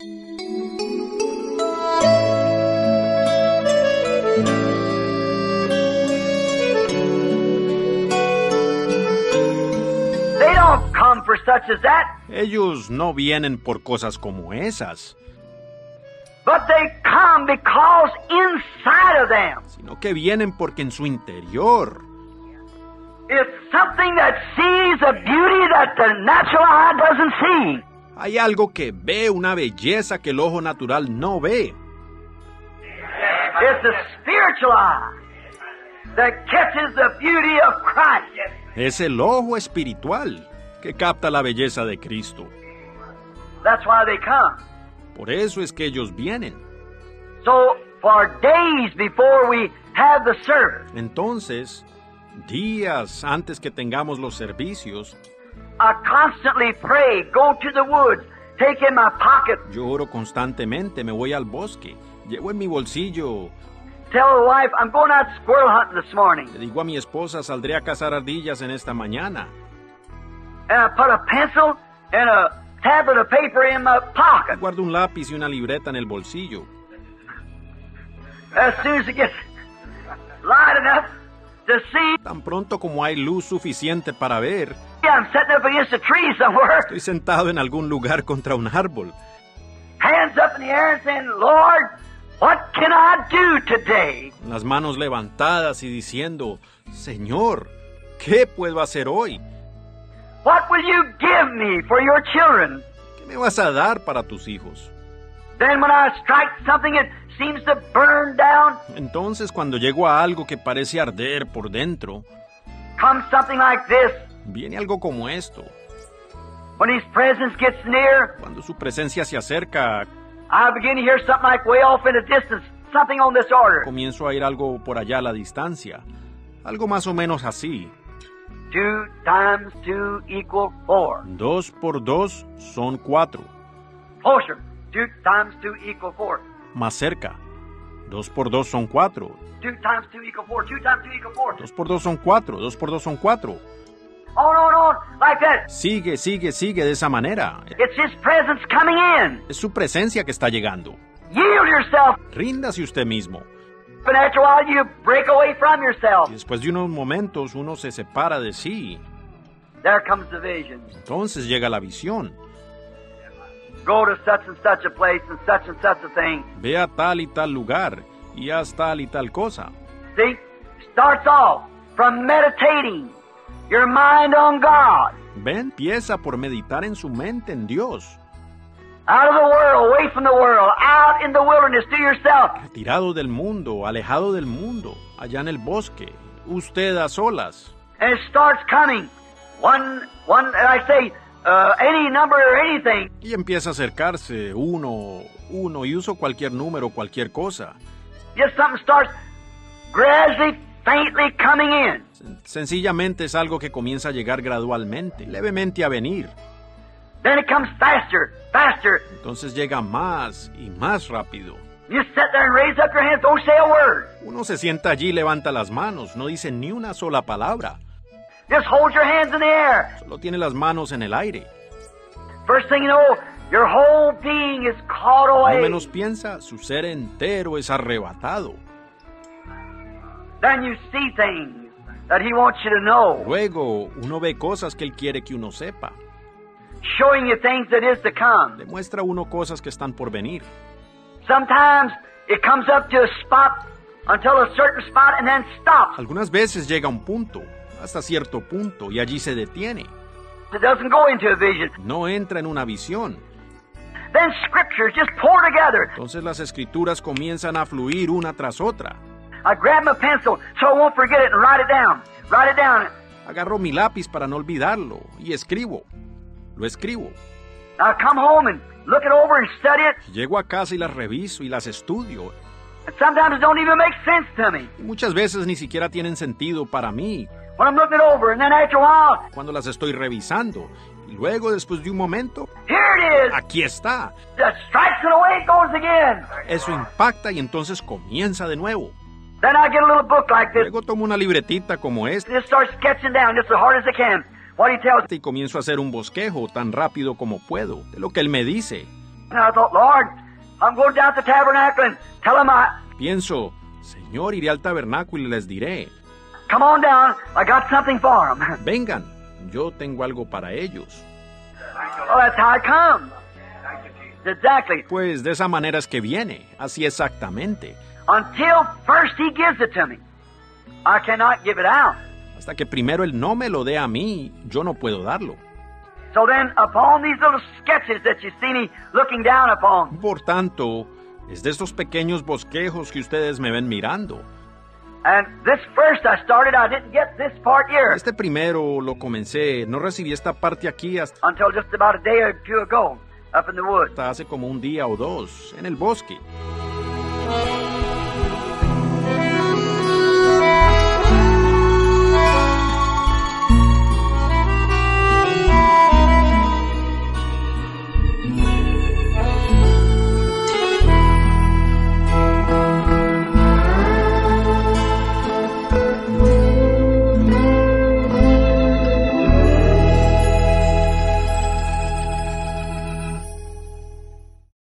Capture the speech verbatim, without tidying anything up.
They don't come for such as that. Ellos no vienen por cosas como esas, But they come because inside of them sino que vienen porque en su interior is something that sees a beauty that the natural eye doesn't see. hay algo que ve, una belleza que el ojo natural no ve. It's the spiritual eye that catches the beauty of Christ. Es el ojo espiritual que capta la belleza de Cristo. That's why they come. Por eso es que ellos vienen. So, for days before we have the service, Entonces, días antes que tengamos los servicios, I constantly pray, go to the woods, take in my pocket, yo oro constantemente, me voy al bosque, llevo en mi bolsillo, tell the wife, I'm going out squirrel hunting this morning. le digo a mi esposa, saldré a cazar ardillas en esta mañana. And I put a pencil and a tablet of paper in my pocket. Guardo un lápiz y una libreta en el bolsillo. As soon as it gets light enough to see, Tan pronto como hay luz suficiente para ver, I'm sitting up against a tree somewhere, estoy sentado en algún lugar contra un árbol, hands up in the air and saying, Lord, what can I do today? con las manos levantadas y diciendo, Señor, ¿qué puedo hacer hoy? What will you give me for your children? ¿Qué me vas a dar para tus hijos? Then when I strike something that seems to burn down, Entonces, cuando llego a algo que parece arder por dentro, comes something like this. viene algo como esto. When His presence gets near, Cuando su presencia se acerca, I begin to hear something like way off in the distance, something on this order. comienzo a oír algo por allá a la distancia. Algo más o menos así. Two times two equal four. Dos por dos son cuatro. Closer. Two times two equal four. Más cerca. Dos por dos son cuatro. Two times two equal four. Two times two equal four. Dos por dos son cuatro. Dos por dos son cuatro. On, on, on, like that. Sigue, sigue, sigue de esa manera. It's His presence coming in. Es su presencia que está llegando. Yield yourself. Ríndase usted mismo. But after a while, you break away from yourself. Y después de unos momentos uno se separa de sí. There comes the vision. Entonces llega la visión. Go to such and such a place and such and such a thing. Ve a tal y tal lugar y haz tal y tal cosa. See, starts off from meditating your mind on God. Ven, empieza por meditar en su mente en Dios. Out of the world, away from the world, out in the wilderness, to yourself. Retirado del mundo, alejado del mundo, allá en el bosque, usted a solas. And it starts coming. One, one, and I say, uh, any number or anything. Y empieza a acercarse uno, uno, y uso cualquier número, cualquier cosa. Just something starts gradually, faintly coming in. Sencillamente es algo que comienza a llegar gradualmente, levemente a venir. Then it comes faster, faster. Entonces llega más y más rápido. You sit there and raise up your hands, don't say a word. Uno se sienta allí y levanta las manos, no dice ni una sola palabra. Just hold your hands in the air. Solo tiene las manos en el aire. First thing you know, your whole being is caught No away. menos piensa, su ser entero es arrebatado. Then you see things that He wants you to know, Luego uno ve cosas que Él quiere que uno sepa. showing you things that is to come. Le muestra a uno cosas que están por venir. Sometimes it comes up to a spot until a certain spot and then stops. Algunas veces llega a un punto, hasta cierto punto, y allí se detiene. It doesn't go into a vision. No entra en una visión. Then scriptures just pour together. Entonces las escrituras comienzan a fluir una tras otra. I grab my pencil so I won't forget it and write it down. Write it down. Agarro mi lápiz para no olvidarlo y escribo. Lo escribo. I come home and look it over and study it. Llego a casa y las reviso y las estudio. And sometimes it don't even make sense to me. Y muchas veces ni siquiera tienen sentido para mí When I'm looking it over, and then after a while, cuando las estoy revisando. Y luego, después de un momento, here it is. aquí está. Just strikes it away, it goes again. Eso impacta y entonces comienza de nuevo. Then I get a little book like this. Luego tomo una libretita como esta Just start sketching down just as hard as I can what he tells me. y comienzo a hacer un bosquejo tan rápido como puedo de lo que él me dice. And I thought, Lord, I'm going down to the tabernacle and tell them I, Pienso, Señor, iré al tabernáculo y les diré, come on down, I got something for them. vengan, yo tengo algo para ellos. Well, that's how it comes. Exactly. Pues de esa manera es que viene, así exactamente. Until first he gives it to me, I cannot give it out. Hasta que primero Él no me lo dé a mí, yo no puedo darlo. So then, upon these little sketches that you see me looking down upon, Por tanto, es de estos pequeños bosquejos que ustedes me ven mirando. and this first I started, I didn't get this part here Este primero lo comencé, no recibí esta parte aquí hasta until just about a day or two ago, up in the woods. hace como un día o dos, en el bosque.